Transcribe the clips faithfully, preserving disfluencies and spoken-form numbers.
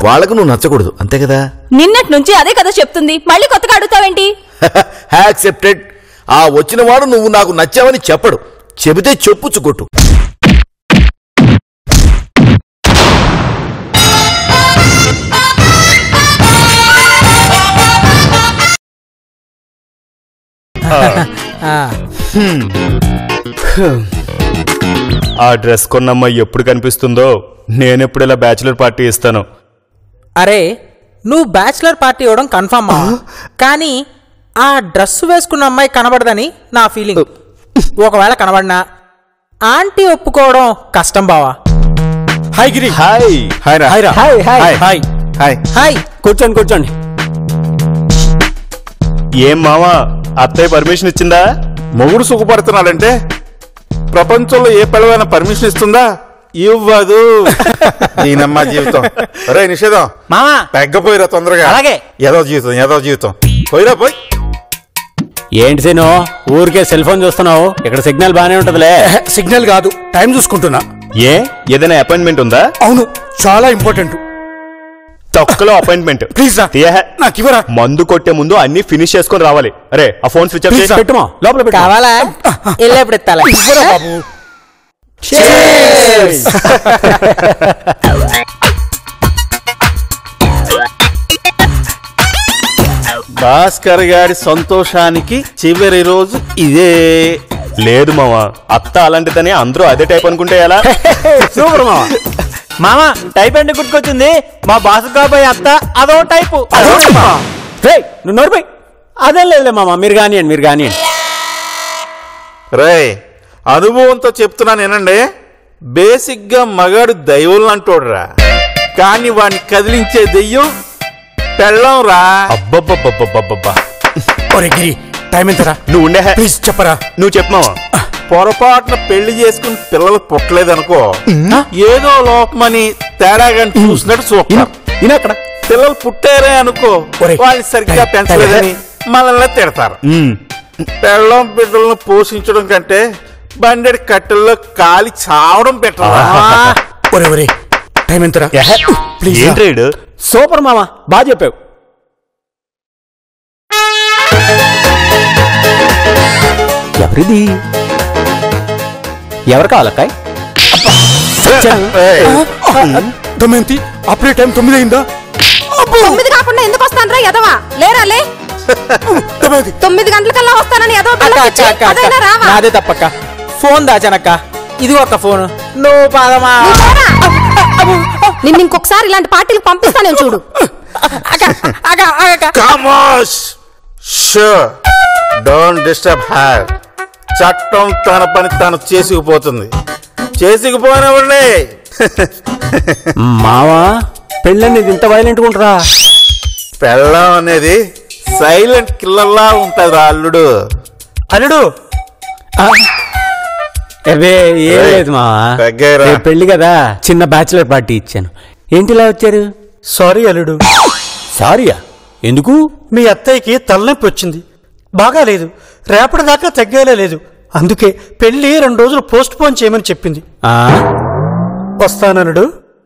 వాళ్ళకు నువ్వు నచ్చకూడదు, అంతే కదా? నిన్నటి నుంచి అదే కదా చెప్తుంది, మళ్ళీ కొత్తగా అడుగుతావేంటి? యాక్సెప్టెడ్. ఆ వచ్చిన వాడు నువ్వు నాకు నచ్చావని చెప్పడు, చెబితే చెప్పుచ్చుకొట్టు. ఆ డ్రెస్ కొన్నమ్మ ఎప్పుడు కనిపిస్తుందో నేనెప్పుడు ఇలా బ్యాచులర్ పార్టీ ఇస్తాను. అరే నువ్వు బ్యాచులర్ పార్టీ ఇవ్వడం కన్ఫర్మ్, కానీ ఆ డ్రెస్ వేసుకున్న అమ్మాయి కనబడదని నా ఫీలింగ్. ఒకవేళ కనబడినా ఆంటీ ఒప్పుకోవడం కష్టం బావా. హాయ్ గిరి. హాయ్ హాయ్ రా. Hi hi hi hi hi hi కూర్చోండి కూర్చోండి. ఏం మావా, అత్తయ్య పర్మిషన్ ఇచ్చిందా? మొగుడు సుఖపడుతున్నాడంటే ప్రపంచంలో ఏ పిల్లవైనా పర్మిషన్ ఇస్తుందా? ఇవ్వదు. దీనమ్మా జీవితం. రే నిషేధం మామా తగ్గపోయిరా తొందరగా. అలాగే. ఏదో జీవితం ఏదో జీవితం పోయిరా పోయి. ఏంటి సేను ఊరికే సెల్ ఫోన్ చూస్తున్నావు? ఇక్కడ సిగ్నల్ బానే ఉంటదిలే. సిగ్నల్ కాదు, టైం చూసుకుంటున్నా. ఏ ఏదైనా అపాయింట్మెంట్ ఉందా? అవును, చాలా ఇంపార్టెంట్. తొక్కలో అపాయింట్మెంట్. ప్లీజ్ రా, నాకు ఇవ్వరా. మందు కొట్టే ముందు అన్ని ఫినిష్ చేసుకొని రావాలి. అరే ఆ ఫోన్ స్విచ్ ఆఫ్ చేసి పెట్టుమా లోపల పెట్టు. కావాలా? ఎల్లప్పుడు ఎత్తాలా? ఇవ్వరా బాబు. భాస్కర్ గారి సంతోషానికి చివరి రోజు ఇదే. లేదు మావా, అత్త అలాంటిదని అందరూ అదే టైప్ అనుకుంటే ఎలా? సూపర్ మామ. మామ టైప్ అంటే గుర్తుకొచ్చింది, మా బాసు కాబోయే అత్త అదో టైపు. నువ్వు నోడిపోయి. అదేం లేదులే మామ, మీరు కానివ్వండి మీరు కానివ్వండి. రే అనుభవంతో చెప్తున్నాను ఏనండి, బేసిక్ గా మగాడు దైవం అంటోడురా, కానీ వాడిని కదిలించే దెయ్యం పెళ్ళం రా. అబ్బబ్బబ్బబ్బబ్బబ్బా. ఒరే గిరి, టైం ఎంతరా? నువ్వు ఉండే ప్లీజ్ చెప్పరా. నువ్వు చెప్పమావా. పొరపాటున పెళ్లి చేసుకుని పిల్లలు పుట్టలేదనుకో, ఏదో లోపమని తేడాగా చూసినట్టు చూస్తారు. ఇనక్కడ పిల్లలు పుట్టారే అనుకో, వాళ్ళని సరిగ్గా పెంచలేదని మనల్ని తిడతారు. పెళ్ళం బిడ్డలను పోషించడం కంటే బండెడి కట్టెల్లో కాలి చావడం పెట్టరా. ఒరే ఒరే, టైం ఎంతరా? ప్లీజ్. ఏంట్రేడు? సూపర్ మామ, బాగా చెప్పావు. ఎవరిది? ఎవరు కావాలక్కాయ్? దమయంతి, అప్పుడే టైం తొమ్మిది అయిందా? తొమ్మిది కాకుండా ఎందుకు వస్తాను రా ఎదవా? లేరా లే. తొమ్మిది గంటలకల్లా వస్తానని ఎదవ రావా? నాదే తప్పక్క, ఫోన్ దాచానక్క. ఇది ఒక ఫోన్. నువ్వు పాదమా. నిన్ను ఇంకొకసారి ఇలాంటి పార్టీలు పంపిస్తాను చూడు. Don't disturb her. చట్టం తన పని తాను చేసుకుపోతుంది. చేసుకుపోనివ్వండి. మావా పెళ్ళనేది ఇంత వైలెంట్ గా ఉంటారా? పెళ్ళం అనేది సైలెంట్ కిల్లర్లా ఉంటది రా అల్లుడు. అల్లుడు అవే ఏం లేదు మావా, పెళ్లి కదా చిన్న బ్యాచులర్ పార్టీ ఇచ్చాను. ఏంటిలా వచ్చారు? సారీ అల్లుడు. సారీయా? ఎందుకు? మీ అత్తయ్యకి తలనొప్పి వచ్చింది, బాగాలేదు, రేపటిదాకా తగ్గేలా లేదు. అందుకే పెళ్లి రెండు రోజులు పోస్ట్ పోన్ చేయమని చెప్పింది. వస్తానలుడు.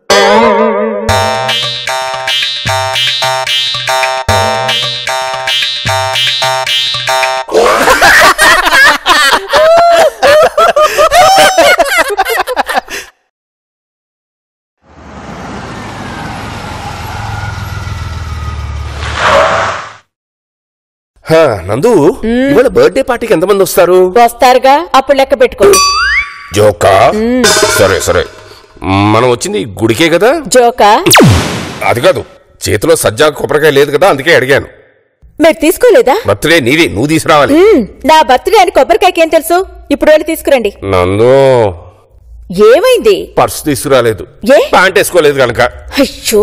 నందు, ఇవాళ బర్త్డే పార్టీకి ఎంతమంది వస్తారు? వస్తారుగా, అప్పుడు లెక్క పెట్టుకోండి. జోకా? సరే సరే, మనం వచ్చింది గుడికే కదా? జోకా? అది కాదు, చేతిలో సజ్జా కొబ్బరికాయ లేదు కదా, అందుకే అడిగాను. మీరు తీసుకోలేదా? బర్త్డే నీది, నువ్వు తీసుకురావాలి. నా బర్త్డే అని కొబ్బరికాయకి ఏం తెలుసు? ఇప్పుడు వెళ్ళి తీసుకురండి. నందు ఏమైంది? పర్సు తీసుకురాలేదు, ఏ? ప్యాంట్ వేసుకోలేదు కనుక. అయ్యో,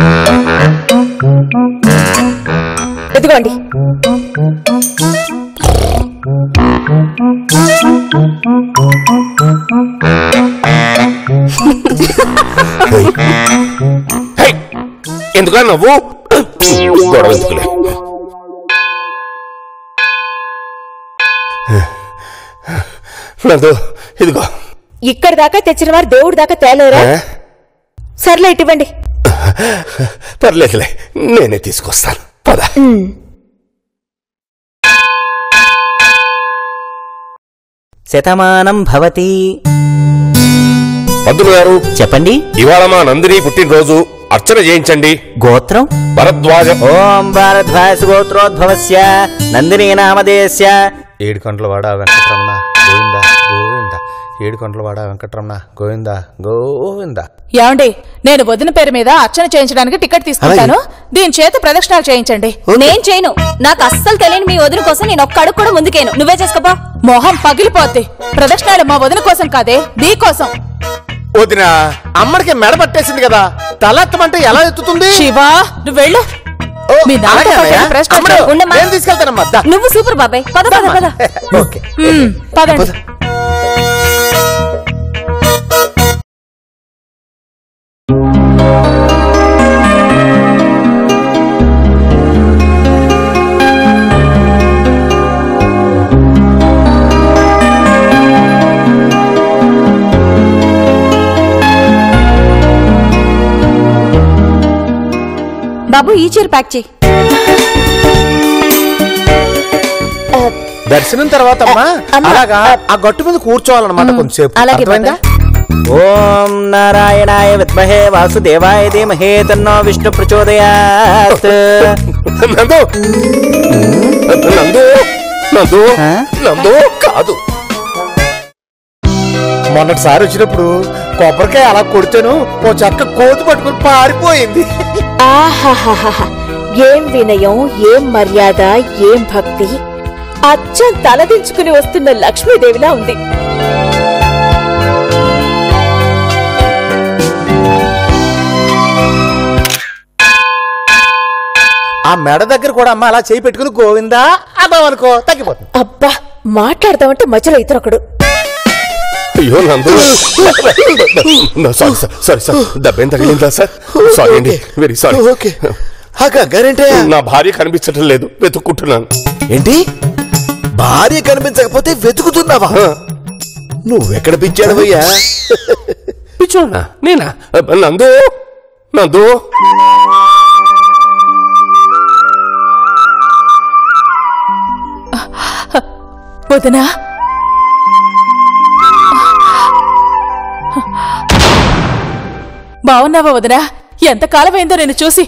ఎదుగోండి. ఎందుకా నవ్వు? గొడవ ఎందుకులే. నందు ఇదిగో. ఇక్కడి దాకా తెచ్చిన వారు దేవుడి దాకా తేలేరా? సర్లే ఇవ్వండి. పర్లేదులే, నేనే తీసుకొస్తాను. పద. శతమానం భవతి. పంతులు గారు చెప్పండి. ఇవాళ మా నందిని పుట్టినరోజు, అర్చన చేయించండి. గోత్రం భరద్వాజ. ఓం భారద్వాజ గోత్రోద్భవస్య నందిని నామధేయస్య. ఏడు కొండల వాడ వెంకటరమణ గోవింద గోవింద. ఏడు కొండల వాడ వెంకటరమణ గోవింద గోవింద. ఏమండి, నేను వదిన పేరు మీద అర్చన చేయించడానికి టికెట్ తీసుకుంటాను. దీని చేత ప్రదక్షిణాలు చేయించండి. నేను చేయను. నాకు అస్సలు తెలియని మీ వదిన కోసం నేను ఒక్క అడుగు కూడా ముందుకేను. నువ్వే చేసుకోపో. మొహం పగిలిపోద్ది. ప్రదక్షిణాలు మా వదిన కోసం కాదే, దీ కోసం. వదిన అమ్మడికి మెడ పట్టేసింది కదా, తల ఎత్తమంటే ఎలా ఎత్తుతుంది? శివా, నువ్వు వెళ్ళు. మీ నాన్నతో పాటు ప్రశ్న ఉండమ్మా. నేను తీసుకెళ్తానమ్మా. దా. నువ్వు సూపర్ బాబాయ్. పద పద పద. ఓకే. ఉమ్, పదండి. బాబు, ఈ చీర ప్యాక్ చేయి. దర్శనం తర్వాత అమ్మా అలాగా ఆ గట్టు మీద కూర్చోవాలన్నమాట కొంచెంసేపు. అలాగే అర్థమైందా? ఓం నారాయణాయ విద్మహే వాసుదేవాయ ధీమహి తన్నో విష్ణు ప్రచోదయాత్. నందు నందు నందు నందు కాదు. మొన్నటిసారి వచ్చినప్పుడు కొబ్బరికాయ అలా కొడితేను ఓ చక్క కోతి పట్టుకుని పారిపోయింది. ఆహాహాహా, ఏం వినయం, ఏం మర్యాద, ఏం భక్తి! అచ్చం తలదించుకుని వస్తున్న లక్ష్మీదేవిలా ఉంది. ఆ మెడ దగ్గర కూడా అమ్మ అలా చేయి పెట్టుకుని గోవిందా అన్నామనుకో తగ్గిపోతుంది. అబ్బా, మాట్లాడదామంటే మధ్యలో ఇతరొకడు. అయ్యో Nandu, sorry sir, sorry sir, దెబ్బేం తగిలిందా సార్? సారీ అండి, వెరీ సారీ. ఓకే. ఆ గంగారేంటే నా భార్య కనిపించటం లేదు, వెతుక్కుంటున్నాను. ఏంటి, భార్య కనిపించకపోతే వెతుకుతున్నావా? నువ్వెక్కడ పిచ్చాడవయ్యా? పిచ్చోనా నేనా? నందు నందు వదినా, బాగున్నావా వదినా? ఎంతకాలం అయిందో నేను చూసి.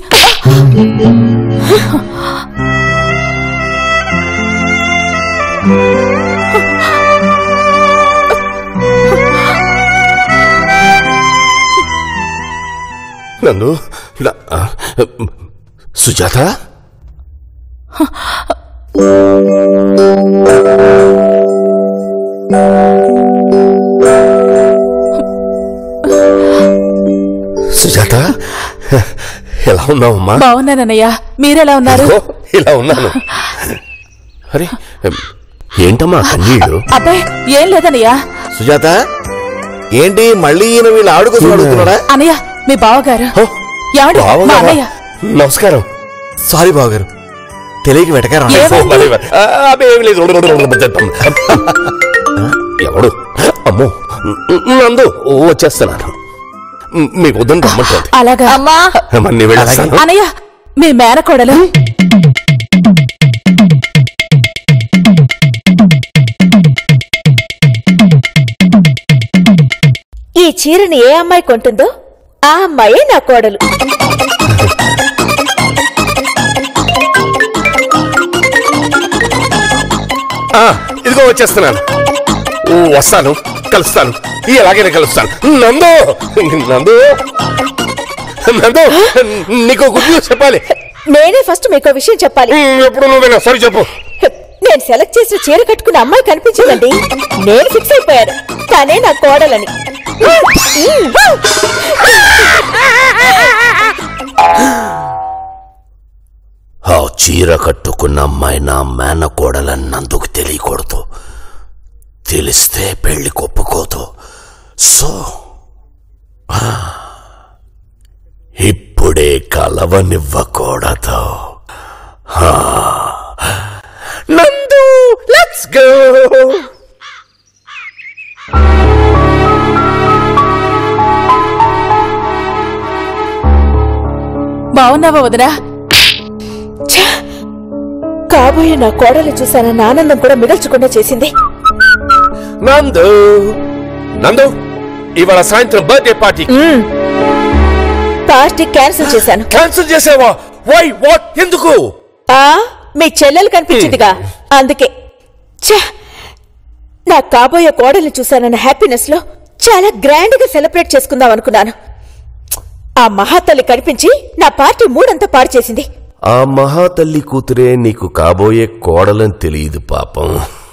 నందు, సుజాత, సుజాత, ఎలా ఉన్నావమ్మా? బాగున్నానన్నయ్య, మీరెలా ఉన్నారు? ఇలా ఉన్నాను. అరే ఏంటమ్మా కన్నీళ్ళు? అబ్బాయి, ఏం లేదన్నయ్య. సుజాత, ఏంటి మళ్ళీ ఈయన వీళ్ళు ఆవిడ కోసం అడుగుతున్నాడా? అన్నయ్య, మీ బావగారు. ఎవడు? మా అన్నయ్య. నమస్కారం. సారీ బావగారు, తెలియక వెటకారం. అదేమి లేదు. ఎవడు? అమ్మో నందు, వచ్చేస్తున్నాను. మీ వద్దని రమ్మంటుంది. అలాగా అమ్మా. మన్ని వెళ్ళేస్తాను. అన్నయ్య, మీ మేనకోడలు. ఈ చీరని ఏ అమ్మాయి కొంటుందో ఆ అమ్మాయే నా కోడలు. ఇదిగో వచ్చేస్తున్నాను. వస్తాను, కలుస్తాను, ఎలాగైనా కలుస్తాను. నందు నందు నందు, నీకు గుడ్ న్యూస్ చెప్పాలి. నేనే ఫస్ట్ మీకు విషయం చెప్పాలి. ఎప్పుడు నువ్వేనా? సరే చెప్పు. నేను సెలెక్ట్ చేసిన చీర కట్టుకున్న అమ్మాయి కనిపించిందండి. నేను ఫిక్స్ అయిపోయాను, తనే నా కోడలని. ఆ చీర కట్టుకున్న అమ్మాయి నా మేనకోడలన్నందుకు తెలియకూడదు. తెలిస్తే పెళ్లి కొప్పుకోదు. సో ఇప్పుడే కలవనివ్వకూడదు. నందు, లెట్స్ గో. బావున్నావా వదినా? కాబోయే నా కోడలు చూశానన్న ఆనందం కూడా మిగల్చకుండా చేసింది. నందు నందు ఇవాళ సాయంత్రం బర్త్డే పార్టీ. పార్టీ క్యాన్సిల్ చేశాను. క్యాన్సిల్ చేసావా? వై వాట్ ఎందుకు? ఆ మీ చెల్లెలు కనిపించిందిగా అందుకే. నా కాబోయే కోడలు చూశానన్న హ్యాపీనెస్ లో చాలా గ్రాండ్ గా సెలబ్రేట్ చేసుకుందాం అనుకున్నాను. ఆ మహాతల్లి కనిపించి నా పార్టీ మూడంతా పాడు చేసింది. ఆ మహాతల్లి కూతురే నీకు కాబోయే కోడలని తెలియదు పాపం.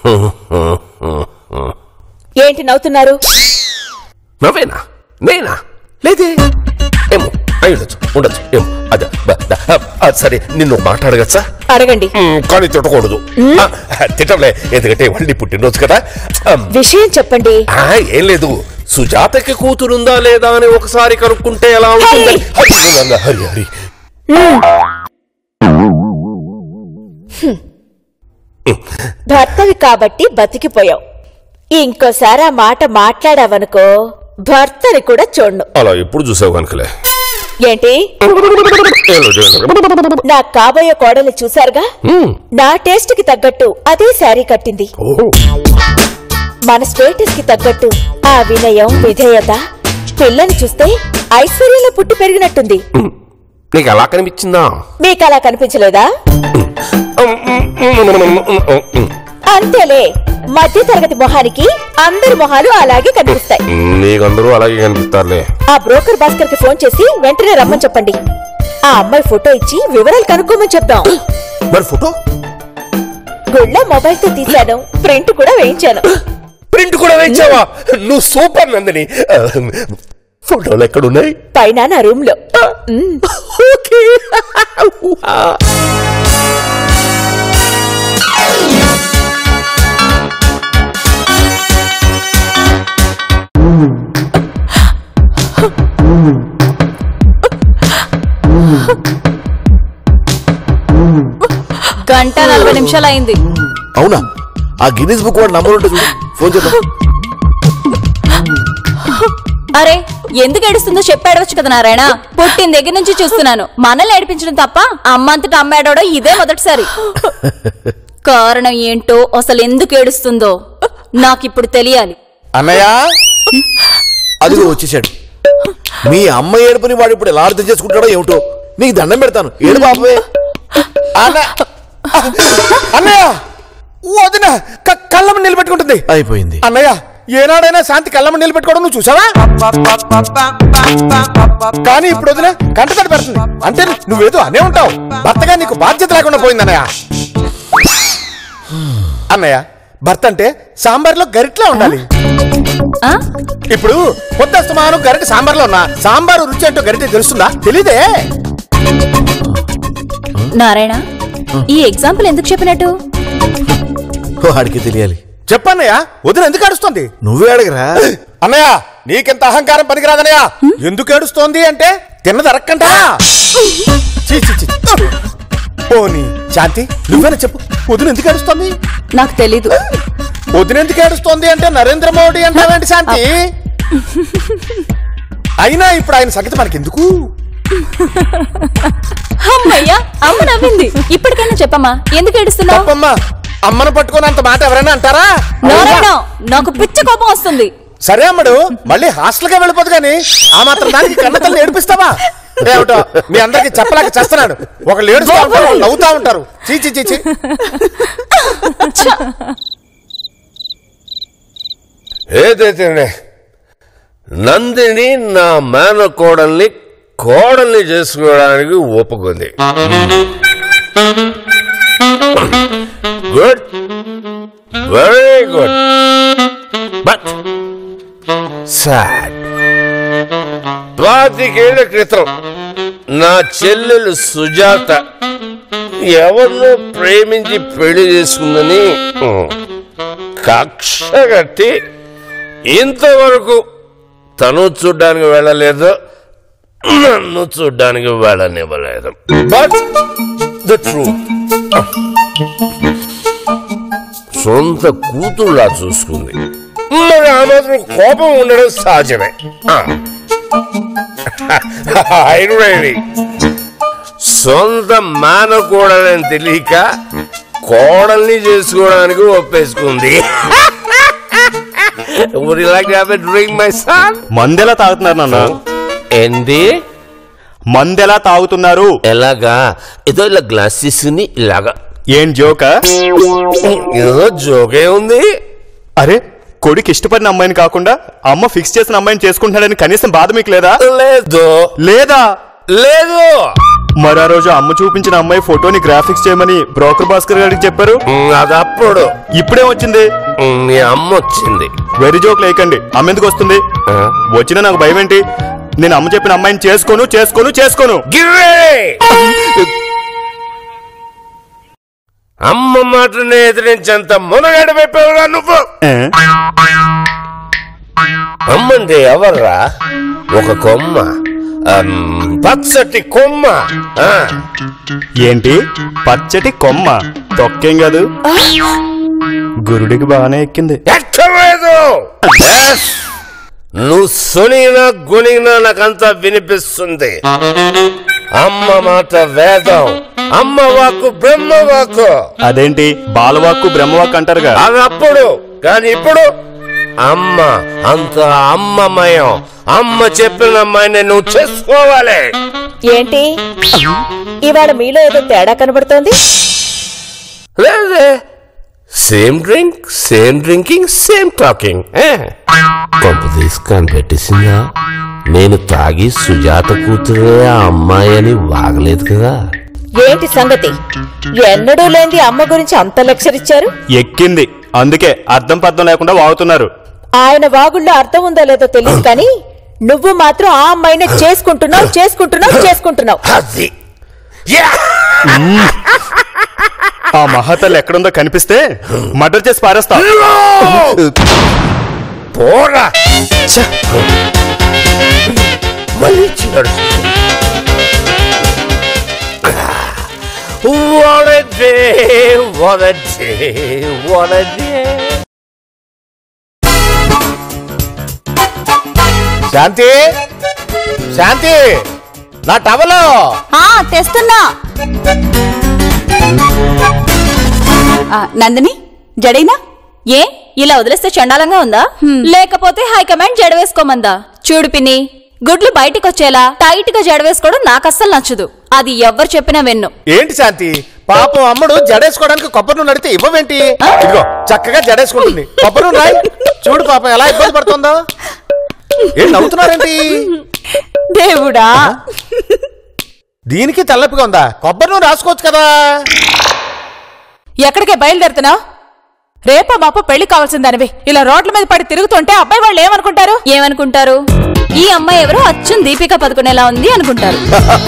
ఏంటి నవ్వుతున్నారు? నవ్వేనా? నేనా? లేదే. ఏమో అయి ఉండొచ్చు ఉండొచ్చు ఏమో. అదే సరే నిన్ను మాట్లాడగచ్చా? అడగండి. కానీ తిట్టకూడదు. తిట్టలే, ఎందుకంటే మళ్ళీ పుట్టినరోజు కదా. విషయం చెప్పండి. ఏం లేదు, సుజాతకి కూతురుందా లేదా అని ఒకసారి కనుక్కుంటే ఎలా ఉంటుంది? హరి హరి భర్తవి కాబట్టి బతికిపోయావు. ఇంకోసారి ఆ మాట మాట్లాడావనుకో భర్తని కూడా చూడను. అలా ఎప్పుడు చూసావు కనుకలే. ఏంటి? నా కాబోయే కోడలు చూశారుగా, నా టేస్ట్ కి తగ్గట్టు అదే శారీ కట్టింది. మన స్టేటస్ కి తగ్గట్టు ఆ వినయం విధేయత. పిల్లని చూస్తే ఐశ్వర్యంలో పుట్టి పెరిగినట్టుంది. నీకు అలా కనిపించిందా? మీకు అలా కనిపించలేదా? అంతేలే, మధ్య తరగతి మొహానికి అందరి మొహాలు అలాగే కనిపిస్తాయి. నీకందరూ అలాగే కనిపిస్తారులే. ఆ బ్రోకర్ భాస్కర్ కి ఫోన్ చేసి వెంటనే రమ్మని చెప్పండి. ఆ అమ్మాయి ఫోటో ఇచ్చి వివరాలు కనుక్కోమని చెప్దాం. మరి ఫోటో గుళ్ళ మొబైల్ తో తీశాను, ప్రింట్ కూడా వేయించాను. ప్రింట్ కూడా వేయించావా? నువ్వు సూపర్ నందిని. ఫోటోలు ఎక్కడున్నాయి? పైన నా రూమ్ లో. గంట నలభై నిమిషాలు అయింది. అవునా? ఆ గిన్నీస్ బుక్ వాడు నంబర్ ఉంటుంది, ఫోన్ చేద్దాం. అరే ఎందుకు ఏడుస్తుందో చెప్పాడవచ్చు కదా నారాయణ. పుట్టిన దగ్గర నుంచి చూస్తున్నాను. మనల్ని ఏడిపించడం తప్ప అమ్మంతటా అమ్మ ఏడవడం ఇదే మొదటిసారి. కారణం ఏంటో, అసలు ఎందుకు ఏడుస్తుందో నాకిప్పుడు తెలియాలి. అన్నయ్య అదిగో వచ్చేసాడు. మీ అమ్మ ఏడుపుని వాడు ఇప్పుడు ఎలా అర్థం చేసుకుంటాడో ఏమిటో. నీకు దండం పెడతాను, ఏడు బాబే. అన్నయ్య వదిన కళ్ళమ్మ నిలబెట్టుకుంటుంది. అయిపోయింది అన్నయ్య. ఏనాడైనా శాంతి కళ్ళమ్మ నిలబెట్టుకోవడం నువ్వు చూసావా? కానీ ఇప్పుడు వదిన కంటతడి పెడుతుంది. అంటే నువ్వేదో అనే ఉంటావు. భర్తగా నీకు బాధ్యత లేకుండా పోయింది అన్నయ్య. అన్నయ్య, భర్త అంటే సాంబార్లో గరిట్లా ఉండాలి. ఇప్పుడు పొద్దస్తమానం గరిట సాంబార్లో ఉన్నా సాంబారు రుచి అంటూ గరిట తెలుస్తుందా? తెలీదే. నారాయణ, ఈ ఎగ్జాంపుల్ ఎందుకు చెప్పినట్టు? వాడికి తెలియాలి. చెప్పన్నయ్య, వదిన ఎందుకు ఏడుస్తోంది? నువ్వే అడగరా. అన్నయ్య, నీకెంత అహంకారం పనికిరాదన్నయ్య. ఎందుకు ఏడుస్తోంది అంటే తిన్నది అరక్కంటా. పోనీ శాంతి, నువ్వేనా చెప్పు, వదిన ఎందుకు ఏడుస్తోంది? నాకు తెలీదు. వదిన ఎందుకు ఏడుస్తోంది అంటే నరేంద్ర మోడీ అంటావేంటి శాంతి? అయినా ఇప్పుడు ఆయన సంగతి మనకెందుకు? అమ్మయ్యా, అమ్మ నవ్వింది. ఇప్పటికైనా చెప్పమ్మా, ఎందుకు ఏడుస్తున్నావు? తప్పమ్మా, అమ్మను పట్టుకుని అంత మాట ఎవరైనా అంటారా? నాకు పిచ్చి కోపం వస్తుంది. సరే అమ్మడు, మళ్ళీ హాస్టల్గా వెళ్ళిపోదు కానీ ఆ మాత్రం దానికి కన్నతల్ని ఏడిపిస్తావా? ఏమిటో మీ అందరికి చెప్పలేక చేస్తున్నాడు. ఒకళ్ళు ఏడుస్తూ ఉంటారు, వాళ్ళు నవ్వుతా ఉంటారు. చీచి చీచి. ఏదైతే నందిని నా మేనకోడల్ని కోడల్ని చేసుకోవడానికి ఒప్పుకుంది. Good, very good. But sad. పాతికేళ్ల క్రితం నా చెల్లెలు సుజాత ఎవరినో ప్రేమించి పెళ్లి చేసుకుందని కక్ష కట్టి ఇంతవరకు తను చూడ్డానికి వెళ్ళలేదు, నన్ను చూడ్డానికి వెళ్ళనివ్వలేదు. బట్ ద ట్రూత్, సొంత కూతురులా చూసుకుంది. మరి ఆ మాత్రం కోపం ఉండడం సహజమే. I ready. సొంత మానకూడదని తెలియక కోడల్ని చేసుకోవడానికి ఒప్పేసుకుంది. Would you like to have a drink, my son? మందెలా తాగుతున్నారు నాన్న? ఏంది మందెలా తాగుతున్నారు? ఎలాగా? ఏదో ఇలా గ్లాస్ తీసుకుని ఇలాగా. ఏం జోకా? ఏదో జోకే ఉంది. అరే కొడుకు ఇష్టపడిన అమ్మాయిని కాకుండా అమ్మ ఫిక్స్ చేసిన అమ్మాయిని చేసుకుంటున్నాడని కనీసం బాధ మీకు లేదా? లేదు. లేదా? లేదు. మరి ఆ రోజు అమ్మ చూపించిన అమ్మాయి ఫోటోని గ్రాఫిక్స్ చేయమని బ్రోకర్ భాస్కర్ గారికి చెప్పారు. అది అప్పుడు. ఇప్పుడే వచ్చింది. మీ అమ్మ వచ్చింది. వెరీ జోక్ లేకండి. అమ్మ ఎందుకు వస్తుంది? వచ్చినా నాకు భయం ఏంటి? నేను అమ్మ చెప్పిన అమ్మాయిని చేసుకోను చేసుకోను చేసుకోను. అమ్మ మాటనే ఎదిరించేంత మునగాడు వైపోవురా నువ్వు. అమ్మంటే ఎవర్రా? ఒక కొమ్మ, పచ్చటి కొమ్మ. ఏంటి పచ్చటి కొమ్మ? తొక్కేం కాదు, గురుడికి బాగానే ఎక్కింది. ఎక్కలేదు. నువ్వు సొనిగినా గునిగినా నాకంతా వినిపిస్తుంది. అమ్మ మాట వేదం, అమ్మ వాక్కు బ్రహ్మ వాక్కు. అదేంటి బాలవాక్కు బ్రహ్మవాక్కు అంటారుగా? అది అప్పుడు, కానీ ఇప్పుడు అమ్మ అంత అమ్మమయం. అమ్మ చెప్పిన అమ్మాయిని నువ్వు చేసుకోవాలి. ఏంటి ఇవాళ మీలో ఏదో తేడా కనబడుతోంది? లేదే, same drink, same drinking, same talking. కొంప తీసుకొని పెట్టేసిందా? నేను తాగి సుజాత కూతురే ఆ అమ్మాయి అని వాగలేదు కదా. ఏంటి సంగతి? ఎన్నడూ లేని అమ్మ గురించి అంత లెక్చర్ ఇచ్చారు. ఎక్కింది, అందుకే అర్థం పర్థం లేకుండా వాగుతున్నారు. ఆయన వాగుల్లో అర్థం ఉందో లేదో తెలియదు కానీ నువ్వు మాత్రం ఆ అమ్మాయిని చేసుకుంటున్నావు చేసుకుంటున్నావు చేసుకుంటున్నావు అది ఆ మహాతల్లి ఎక్కడుందో కనిపిస్తే మర్డర్ చేసి పారేస్తా. పోరా మళ్ళీ చిన్నాడు. What a day, what a day, what a day. శాంతి, శాంతి, నా టవలో తెస్తున్నా. నందిని జడైనా ఏ ఇలా వదిలేస్తే చండాలంగా ఉందా? లేకపోతే హైకమాండ్ జడవేసుకోమందా? చూడు పిన్ని, గుడ్లు బయటికి వచ్చేలా టైట్ గా జడవేసుకోవడం నాకు అస్సలు నచ్చదు. అది ఎవరు చెప్పినా విన్ను. ఏంటి శాంతి, పాపం అమ్మడు జడేసుకోవడానికి కొబ్బరి నూనె అడిగితే ఇవ్వవేంటి? ఇదిగో చక్కగా జడేసుకుంటుంది. కొబ్బరి నూనె రాయి, చూడు పాపం ఎలా ఇబ్బంది పడుతుందో. ఏం నవ్వుతున్నారేంటి? దేవుడా, దీనికి తలనొప్పిగా ఉందా? కొబ్బరి నూనె రాసుకోవచ్చు కదా. ఎక్కడికే బయలుదేరుతున్నావు? రేపో మాపో పెళ్లి కావాల్సిందనివి ఇలా రోడ్ల మీద పడి తిరుగుతుంటే అబ్బాయి వాళ్ళు ఏమనుకుంటారు? ఏమనుకుంటారు? ఈ అమ్మాయి ఎవరో అచ్చం దీపిక పదుకునేలా ఉంది అనుకుంటారు.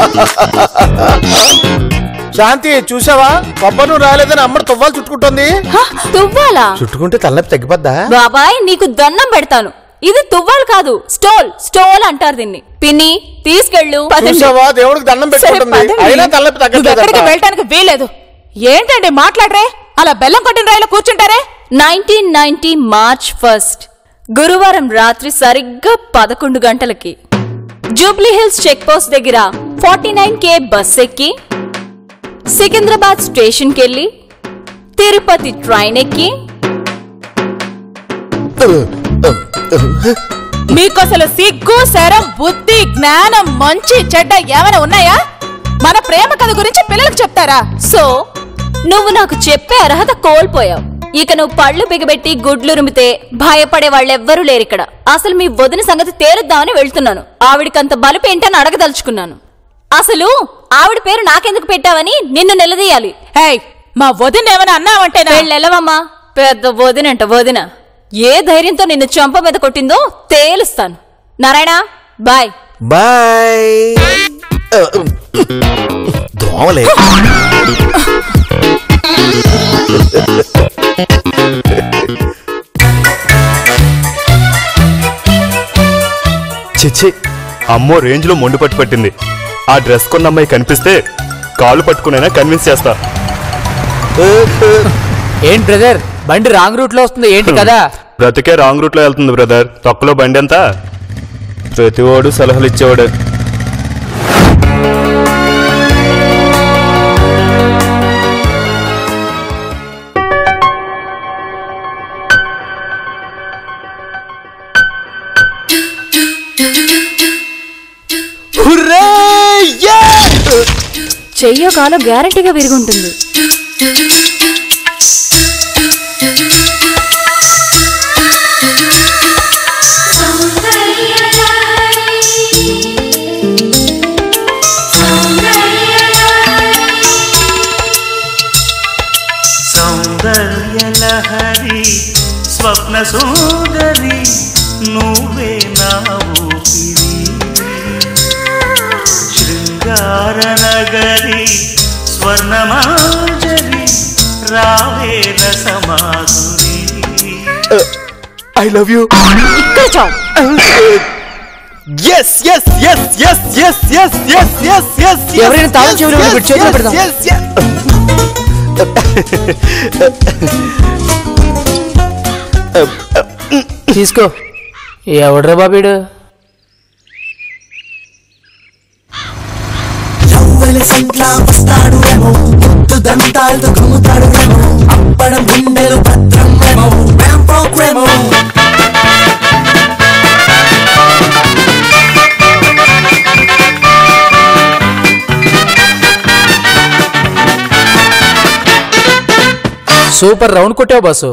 శాంతి చూసావా, కొబ్బరి నూనె రాలేదని అమ్మడు తువ్వాలు చుట్టుకుంటుంది. తువ్వాలా? చుట్టుకుంటే తలనొప్పి తగ్గిపోద్దా? బాబాయ్ నీకు దండం పెడతాను, ఇది తువ్వాలు కాదు, స్టోల్. స్టోల్ అంటారు దీన్ని. పిన్ని తీసుకెళ్ళు. చూసావా, దేవుడికి దండం పెట్టుకుంటుంది, అయినా తలనొప్పి తగ్గట్లేదు. వెళ్ళటానికి వీలేదు. ఏంటండి మాట్లాడరే? అలా బెల్లం కొట్టిన రైలు కూర్చుంటారే? నైన్టీన్ నైన్టీ మార్చ్ ఫస్ట్ గురువారం రాత్రి సరిగ్గా పదకొండు గంటలకి జూబ్లీ హిల్స్ చెక్ పోస్ట్ దగ్గర ఫార్టీ నైన్ కే బస్ ఎక్కి సికింద్రాబాద్ స్టేషన్ కెళ్ళి తిరుపతి ట్రైన్ ఎక్కి మీకసలు సిగ్గు శరం బుద్ధి జ్ఞానం మంచి చెడ్డ ఏమైనా ఉన్నాయా? మన ప్రేమ కథ గురించి పిల్లలకు చెప్తారా? సో నువ్వు నాకు చెప్పే అర్హత కోల్పోయావు. ఇక నువ్వు పళ్ళు బిగబెట్టి గుడ్లు రుమితే భయపడే వాళ్ళెవ్వరూ లేరిక్కడ. అసలు మీ వదిన సంగతి తేరుద్దామని వెళ్తున్నాను. ఆవిడికంత బలుపేంటని అడగదలుచుకున్నాను. అసలు ఆవిడ పేరు నాకెందుకు పెట్టావని నిన్ను నిలదీయాలి. మా వదిన ఏమైనా అన్నావంటే వెళ్ళవమ్మా. పెద్ద వదినంట వదిన. ఏ ధైర్యంతో నిన్ను చంప మీద కొట్టిందో తేలుస్తాను. Narayana bye bye. దోమలే. చిచ్చి, అమ్మో రేంజ్ లో మొండు పట్టు పట్టింది. ఆ డ్రెస్ కొన్న అమ్మాయి కనిపిస్తే కాళ్ళు పట్టుకునైనా కన్విన్స్ చేస్తా. ఏంటి బ్రదర్, బండి రాంగ్ రూట్ లో వస్తుంది ఏంటి కదా? బ్రతికే రాంగ్ రూట్ లో వెళ్తుంది బ్రదర్. తొక్కలో బండి ఎంత? ప్రతివాడు సలహాలు ఇచ్చేవాడు. చెయ్యో కాలో గ్యారంటీగా విరుగుంటుంది. సౌందర్యలహరి స్వప్న సుందరి నువ్వే నా ఊపిరి, శృంగార నగరి స్వర్ణమాంజరి రావే రసమాధురి. I love you. ఇక్కడ చావు. yes yes yes yes yes yes yes yes yes ఎవరైనా తాళం చెవులు పెట్టి చేతులు పెడదాం. తీసుకో. ఎవడ్రా బాబీడు? అప్పడం గుండెలు భద్రం సూపర్ రౌండ్ కొట్టావు బాసు.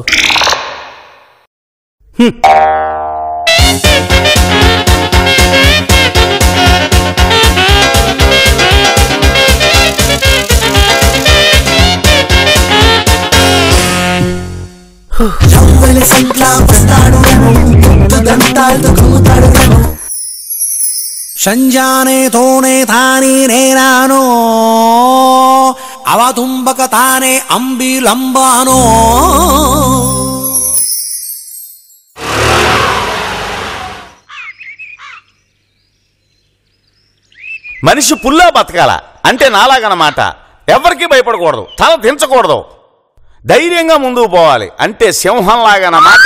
సంజానే తోనే తానే నేనానో అవతుంబక తానే అంబిలంబానో. మనిషి పుల్లా బతకాల అంటే నాలాగనమాట. ఎవరికి భయపడకూడదు, తల దించకూడదు, ధైర్యంగా ముందుకు పోవాలి అంటే సింహంలాగనమాట.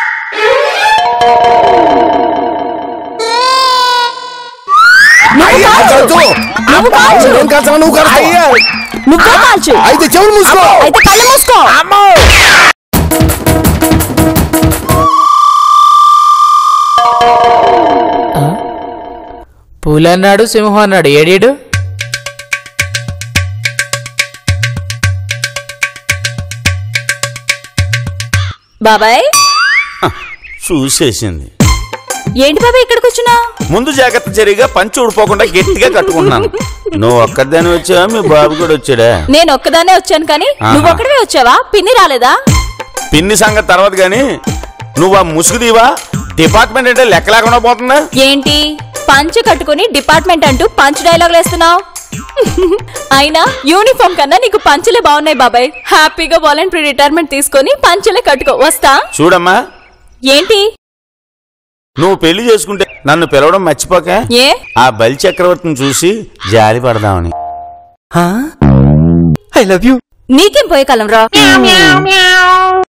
అయితే చెవులు మూసుకో. అయితే కళ్ళు మూసుకో. పూలన్నాడు సింహం అన్నాడు ఏడేడు. బాబాయ్ చూసేసింది. ఏంటి బాబాయ్ ఇక్కడ కూర్చున్నా? ముందు జాగ్రత్త జరిగా పంచి ఊడిపోకుండా గట్టిగా కట్టుకుంటున్నాను. నువ్వు ఒక్కదాని వచ్చావా, మీ బాబు కూడా వచ్చాడా? నేను ఒక్కదానే వచ్చాను కానీ నువ్వు ఒక్కడే వచ్చావా? పిన్ని రాలేదా? పిన్ని సంగతి తర్వాత గాని నువ్వు ఆ ముసుగుదీవా డిపార్ట్మెంట్ అంటే లెక్క లేకుండా పోతుందా ఏంటి? పంచ కట్టుకుని డిపార్ట్మెంట్ అంటూ పంచ్ డైలాగులు వేస్తున్నావు. అయినా యూనిఫామ్ కన్నా నీకు పంచలే బాగున్నాయి బాబాయ్. హ్యాపీగా వాలంటరీ రిటైర్మెంట్ తీసుకొని పంచలే కట్టుకో. వస్తా. చూడమ్మా, ఏంటి నువ్వు పెళ్లి చేసుకుంటే నన్ను పిలవడం మర్చిపోక. ఏ ఆ బలి చక్రవర్తిని చూసి జాలి పడదామని. I love you. నీకేం పోయే కాలం రా.